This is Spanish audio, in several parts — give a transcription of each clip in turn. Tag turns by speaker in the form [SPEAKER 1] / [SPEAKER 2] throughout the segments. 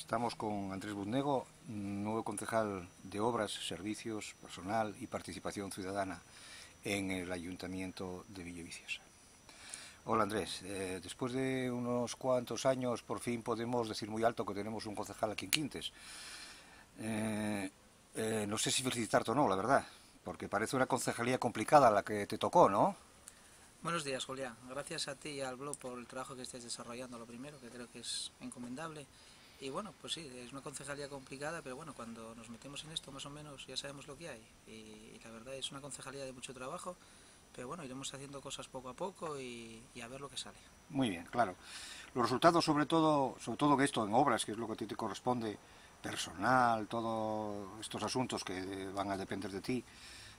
[SPEAKER 1] Estamos con Andrés Buznego, nuevo concejal de Obras, Servicios, Personal y Participación Ciudadana en el Ayuntamiento de Villaviciosa. Hola Andrés, después de unos cuantos años por fin podemos decir muy alto que tenemos un concejal aquí en Quintes. No sé si felicitarte o no, la verdad, porque parece una concejalía complicada la que te tocó, ¿no?
[SPEAKER 2] Buenos días, Julián. Gracias a ti y al blog por el trabajo que estés desarrollando, lo primero, que creo que es encomendable. Y bueno, pues sí, es una concejalía complicada, pero bueno, cuando nos metemos en esto más o menos ya sabemos lo que hay. Y la verdad es una concejalía de mucho trabajo, pero bueno, iremos haciendo cosas poco a poco y a ver lo que sale.
[SPEAKER 1] Muy bien, claro. Los resultados, sobre todo que esto en obras, que es lo que a ti te corresponde, personal, todos estos asuntos que van a depender de ti,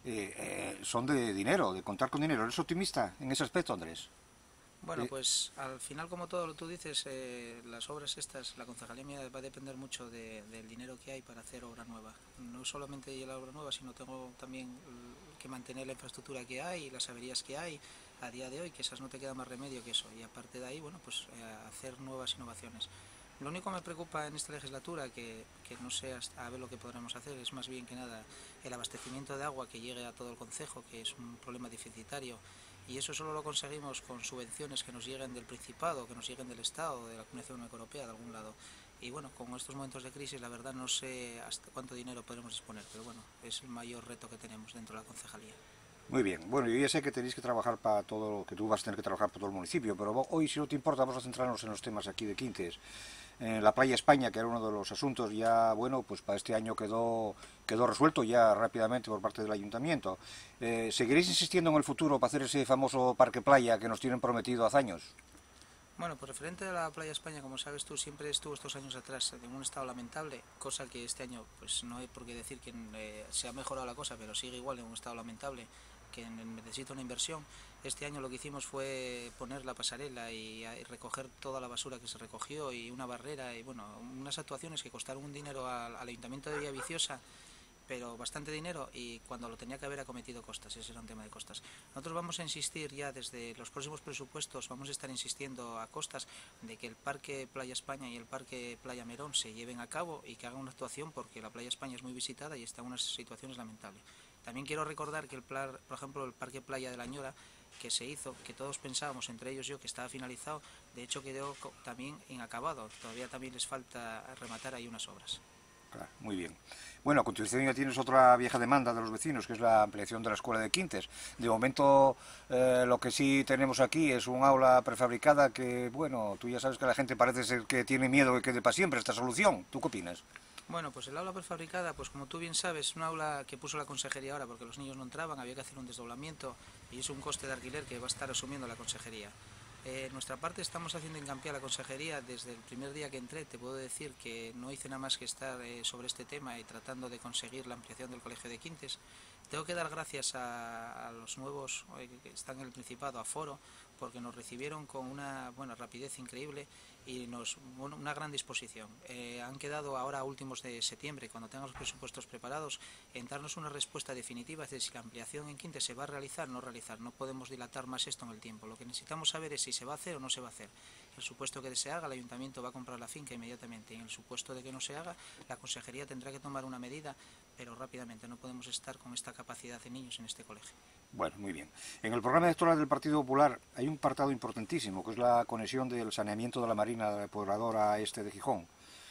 [SPEAKER 1] son de dinero, de contar con dinero. ¿Eres optimista en ese aspecto, Andrés?
[SPEAKER 2] Bueno, pues al final, como todo lo tú dices, las obras estas, la concejalía mía va a depender mucho del dinero que hay para hacer obra nueva. No solamente la obra nueva, sino tengo también que mantener la infraestructura que hay y las averías que hay a día de hoy, que esas no te queda más remedio que eso. Y aparte de ahí, bueno, pues hacer nuevas innovaciones. Lo único que me preocupa en esta legislatura, que no sé a ver lo que podremos hacer, es más bien que nada el abastecimiento de agua que llegue a todo el concejo, que es un problema deficitario, y eso solo lo conseguimos con subvenciones que nos lleguen del Principado, que nos lleguen del Estado, de la Comunidad Europea, de algún lado. Y bueno, con estos momentos de crisis, la verdad no sé hasta cuánto dinero podremos disponer, pero bueno, es el mayor reto que tenemos dentro de la concejalía.
[SPEAKER 1] Muy bien. Bueno, yo ya sé que tenéis que trabajar para todo, que tú vas a tener que trabajar para todo el municipio, pero hoy, si no te importa, vamos a centrarnos en los temas aquí de Quintes. La Playa España, que era uno de los asuntos, ya, bueno, pues para este año quedó resuelto ya rápidamente por parte del ayuntamiento. ¿Seguiréis insistiendo en el futuro para hacer ese famoso parque playa que nos tienen prometido hace años?
[SPEAKER 2] Bueno, pues referente a la Playa España, como sabes tú, siempre estuvo estos años atrás en un estado lamentable, cosa que este año pues no hay por qué decir que se ha mejorado la cosa, pero sigue igual en un estado lamentable, que necesita una inversión. Este año lo que hicimos fue poner la pasarela y recoger toda la basura que se recogió y una barrera y bueno, unas actuaciones que costaron un dinero al Ayuntamiento de Villaviciosa, pero bastante dinero, y cuando lo tenía que haber acometido costas, ese era un tema de costas. Nosotros vamos a insistir ya desde los próximos presupuestos, vamos a estar insistiendo a costas de que el Parque Playa España y el Parque Playa Merón se lleven a cabo y que hagan una actuación, porque la Playa España es muy visitada y está en unas situaciones lamentables. También quiero recordar que por ejemplo el Parque Playa de la Ñora, que se hizo, que todos pensábamos, entre ellos yo, que estaba finalizado, de hecho quedó también inacabado, todavía también les falta rematar ahí unas obras.
[SPEAKER 1] Claro, muy bien. Bueno, a continuación ya tienes otra vieja demanda de los vecinos, que es la ampliación de la escuela de Quintes. De momento, lo que sí tenemos aquí es un aula prefabricada que, bueno, tú ya sabes que la gente parece ser que tiene miedo que quede para siempre esta solución. ¿Tú qué opinas?
[SPEAKER 2] Bueno, pues el aula prefabricada, pues como tú bien sabes, es un aula que puso la consejería ahora porque los niños no entraban, había que hacer un desdoblamiento y es un coste de alquiler que va a estar asumiendo la consejería. Nuestra parte estamos haciendo hincapié a la consejería desde el primer día que entré. Te puedo decir que no hice nada más que estar sobre este tema y tratando de conseguir la ampliación del Colegio de Quintes. Tengo que dar gracias a los nuevos que están en el Principado, a Foro, porque nos recibieron con una rapidez increíble y una gran disposición. Han quedado ahora a últimos de septiembre, cuando tengan los presupuestos preparados, en darnos una respuesta definitiva de si la ampliación en Quintes se va a realizar o no realizar. No podemos dilatar más esto en el tiempo. Lo que necesitamos saber es si se va a hacer o no se va a hacer. En el supuesto que se haga, el ayuntamiento va a comprar la finca inmediatamente. En el supuesto de que no se haga, la consejería tendrá que tomar una medida, pero rápidamente. No podemos estar con esta capacidad de niños en este colegio.
[SPEAKER 1] Bueno, muy bien. En el programa electoral del Partido Popular hay un apartado importantísimo, que es la conexión del saneamiento de la Marina Depuradora este de Gijón.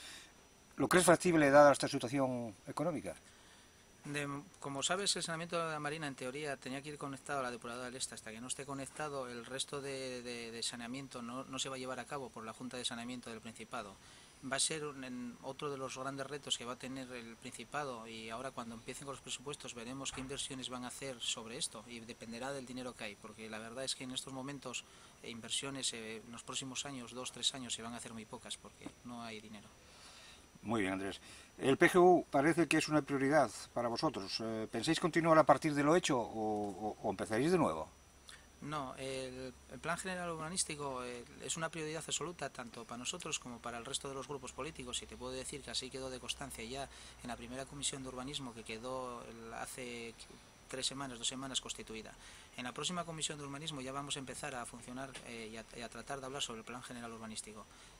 [SPEAKER 1] ¿Lo crees factible dada esta situación económica?
[SPEAKER 2] Como sabes, el saneamiento de la Marina en teoría tenía que ir conectado a la depuradora del Este. Hasta que no esté conectado, el resto de saneamiento no se va a llevar a cabo por la Junta de Saneamiento del Principado. Va a ser otro de los grandes retos que va a tener el Principado, y ahora cuando empiecen con los presupuestos veremos qué inversiones van a hacer sobre esto y dependerá del dinero que hay, porque la verdad es que en estos momentos inversiones en los próximos años, 2 o 3 años, se van a hacer muy pocas porque no hay dinero.
[SPEAKER 1] Muy bien, Andrés. El PGU parece que es una prioridad para vosotros. ¿Pensáis continuar a partir de lo hecho o empezaréis de nuevo?
[SPEAKER 2] No, el Plan General Urbanístico es una prioridad absoluta tanto para nosotros como para el resto de los grupos políticos, y te puedo decir que así quedó de constancia ya en la primera comisión de urbanismo que quedó hace 2 semanas constituida. En la próxima comisión de urbanismo ya vamos a empezar a funcionar y a tratar de hablar sobre el Plan General Urbanístico.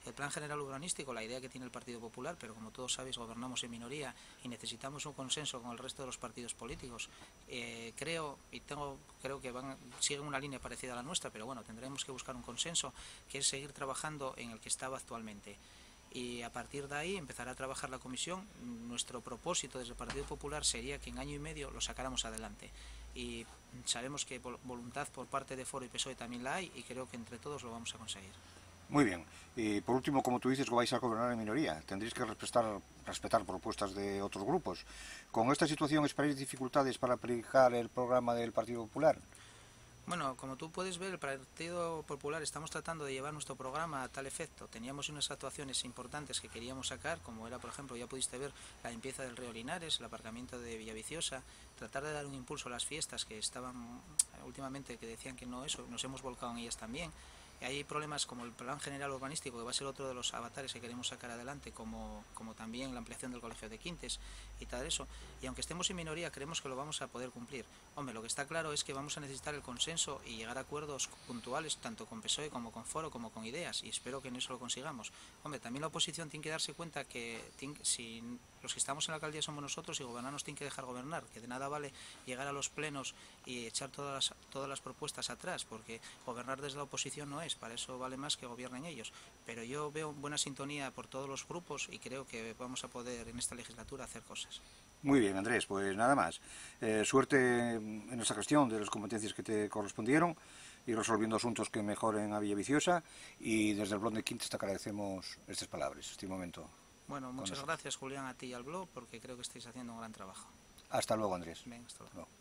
[SPEAKER 2] El plan general urbanístico, la idea que tiene el Partido Popular, pero como todos sabéis gobernamos en minoría y necesitamos un consenso con el resto de los partidos políticos. Creo que siguen una línea parecida a la nuestra, pero bueno, tendremos que buscar un consenso, que es seguir trabajando en el que estaba actualmente. Y a partir de ahí empezará a trabajar la comisión. Nuestro propósito desde el Partido Popular sería que en año y medio lo sacáramos adelante. Y sabemos que voluntad por parte de Foro y PSOE también la hay, y creo que entre todos lo vamos a conseguir.
[SPEAKER 1] Muy bien. Y por último, como tú dices, que vais a gobernar en minoría, tendréis que respetar propuestas de otros grupos. ¿Con esta situación esperáis dificultades para aplicar el programa del Partido Popular?
[SPEAKER 2] Bueno, como tú puedes ver, el Partido Popular estamos tratando de llevar nuestro programa a tal efecto. Teníamos unas actuaciones importantes que queríamos sacar, como era, por ejemplo, ya pudiste ver la limpieza del río Linares, el aparcamiento de Villaviciosa, tratar de dar un impulso a las fiestas que estaban últimamente, que decían que no eso, nos hemos volcado en ellas también. Hay problemas como el plan general urbanístico, que va a ser otro de los avatares que queremos sacar adelante, como también la ampliación del colegio de Quintes y tal eso. Y aunque estemos en minoría, creemos que lo vamos a poder cumplir. Hombre, lo que está claro es que vamos a necesitar el consenso y llegar a acuerdos puntuales, tanto con PSOE como con Foro, como con Ideas, y espero que en eso lo consigamos. Hombre, también la oposición tiene que darse cuenta que si los que estamos en la alcaldía somos nosotros, y gobernar nos tiene que dejar gobernar, que de nada vale llegar a los plenos y echar todas las propuestas atrás, porque gobernar desde la oposición no es, para eso vale más que gobiernen ellos. Pero yo veo buena sintonía por todos los grupos y creo que vamos a poder en esta legislatura hacer cosas.
[SPEAKER 1] Muy bien, Andrés, pues nada más. Suerte en esa gestión de las competencias que te correspondieron y resolviendo asuntos que mejoren a Villaviciosa, y desde el blog de Quintes te agradecemos estas palabras, este momento.
[SPEAKER 2] Bueno, muchas gracias, Julián, a ti y al blog, porque creo que estáis haciendo un gran trabajo.
[SPEAKER 1] Hasta luego, Andrés.
[SPEAKER 2] Venga, hasta luego.